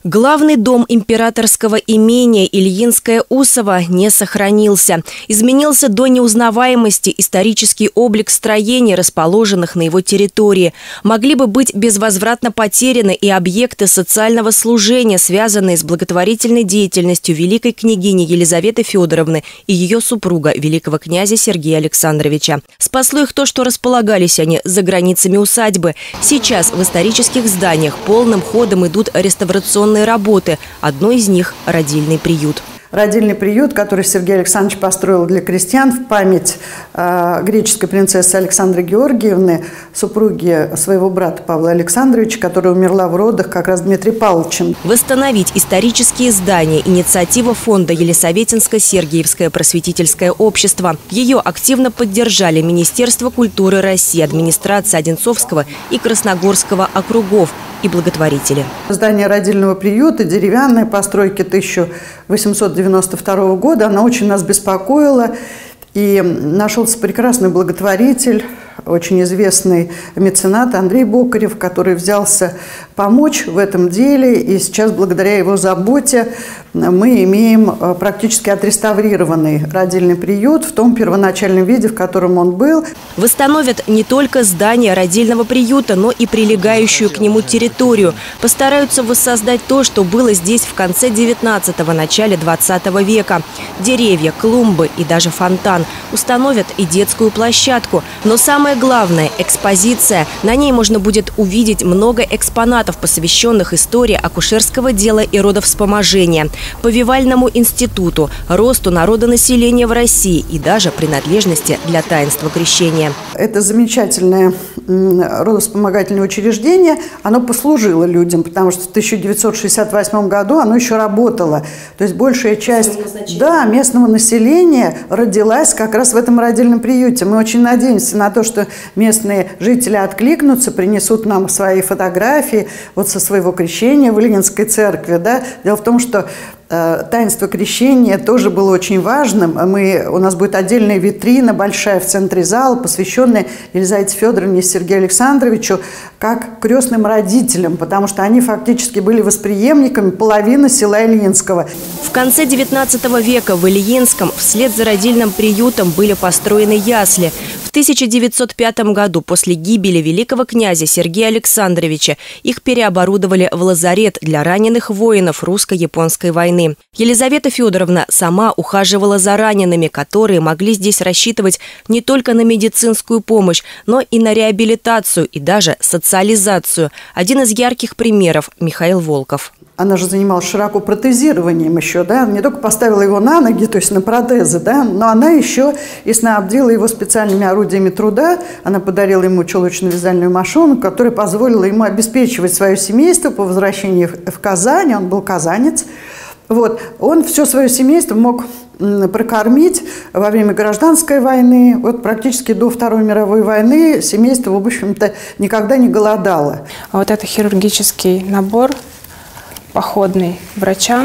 Главный дом императорского имения Ильинское-Усово не сохранился. Изменился до неузнаваемости исторический облик строений, расположенных на его территории. Могли бы быть безвозвратно потеряны и объекты социального служения, связанные с благотворительной деятельностью великой княгини Елизаветы Федоровны и ее супруга, великого князя Сергея Александровича. Спасло их то, что располагались они за границами усадьбы. Сейчас в исторических зданиях полным ходом идут реставрационные работы. Одно из них – родильный приют. Родильный приют, который Сергей Александрович построил для крестьян в память греческой принцессы Александры Георгиевны, супруги своего брата Павла Александровича, которая умерла в родах как раз Дмитрием Павловичем. Восстановить исторические здания – инициатива фонда Елисаветинско-Сергиевское просветительское общество. Ее активно поддержали Министерство культуры России, администрация Одинцовского и Красногорского округов и благотворители. Здание родильного приюта, деревянной постройки 1892 года, она очень нас беспокоила. И нашелся прекрасный благотворитель, очень известный меценат Андрей Бокарев, который взялся помочь в этом деле. И сейчас, благодаря его заботе, мы имеем практически отреставрированный родильный приют в том первоначальном виде, в котором он был. Восстановят не только здание родильного приюта, но и прилегающую к нему территорию. Постараются воссоздать то, что было здесь в конце 19-го, начале 20 века. Деревья, клумбы и даже фонтан. Установят и детскую площадку. Но самое главное – экспозиция. На ней можно будет увидеть много экспонатов, посвященных истории акушерского дела и родовспоможения, повивальному институту, росту народонаселения в России и даже принадлежности для таинства крещения. Это замечательное родовспомогательное учреждение. Оно послужило людям, потому что в 1968 году оно еще работало. То есть большая часть местного населения родилась как раз в этом родильном приюте. Мы очень надеемся на то, что местные жители откликнутся, принесут нам свои фотографии вот со своего крещения в Ильинской церкви. Да? Дело в том, что таинство крещения тоже было очень важным. У нас будет отдельная витрина большая в центре зала, посвященная Елизавете Федоровне и Сергею Александровичу как крестным родителям, потому что они фактически были восприемниками половины села Ильинского. В конце 19 века в Ильинском вслед за родильным приютом были построены ясли. В 1905 году после гибели великого князя Сергея Александровича их переоборудовали в лазарет для раненых воинов русско-японской войны. Елизавета Федоровна сама ухаживала за ранеными, которые могли здесь рассчитывать не только на медицинскую помощь, но и на реабилитацию и даже социализацию. Один из ярких примеров – Михаил Волков. Она же занималась широко протезированием еще, да, не только поставила его на ноги, то есть на протезы, да, но она еще и снабдила его специальными орудиями труда. Она подарила ему чулочно-вязальную машину, которая позволила ему обеспечивать свое семейство по возвращении в Казань. Он был казанец. Вот. Он все свое семейство мог прокормить во время гражданской войны. Вот практически до Второй мировой войны семейство, в общем-то, никогда не голодало. А вот это хирургический набор походный врачам,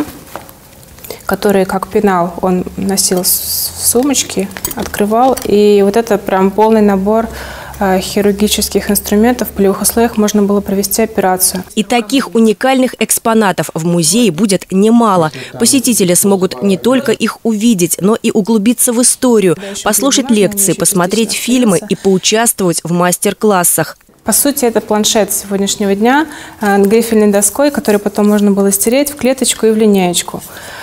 который как пенал он носил в сумочке, открывал. И вот это прям полный набор хирургических инструментов. В полевых условиях можно было провести операцию. И таких уникальных экспонатов в музее будет немало. Посетители смогут не только их увидеть, но и углубиться в историю, послушать лекции, посмотреть фильмы и поучаствовать в мастер-классах. По сути, это планшет сегодняшнего дня грифельной доской, который потом можно было стереть в клеточку и в линеечку.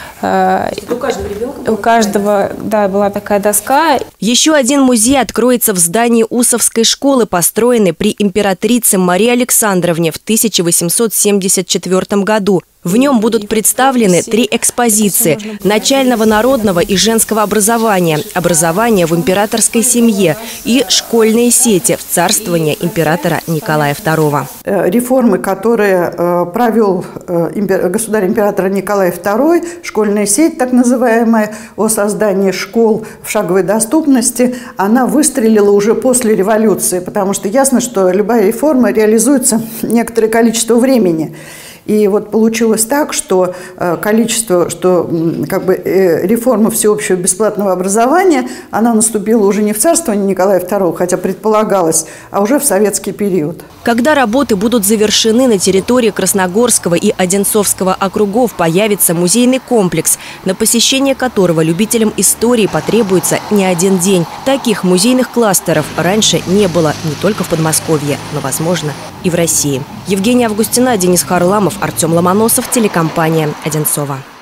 У каждого, да, была такая доска. Еще один музей откроется в здании Усовской школы, построенной при императрице Марии Александровне в 1874 году. В нем будут представлены 3 экспозиции – начального, народного и женского образования, образование в императорской семье и школьные сети в царствование императора Николая II. Реформы, которые провел государь-император Николай II, школьная сеть, так называемая, о создании школ в шаговой доступности, она выстрелила уже после революции, потому что ясно, что любая реформа реализуется некоторое количество времени. И вот получилось так, что количество, что как бы реформа всеобщего бесплатного образования, она наступила уже не в царствование Николая II, хотя предполагалось, а уже в советский период. Когда работы будут завершены, на территории Красногорского и Одинцовского округов появится музейный комплекс, на посещение которого любителям истории потребуется не один день. Таких музейных кластеров раньше не было не только в Подмосковье, но, возможно, и в России. Евгения Августина, Денис Харламов, Артем Ломоносов, телекомпания «Одинцово».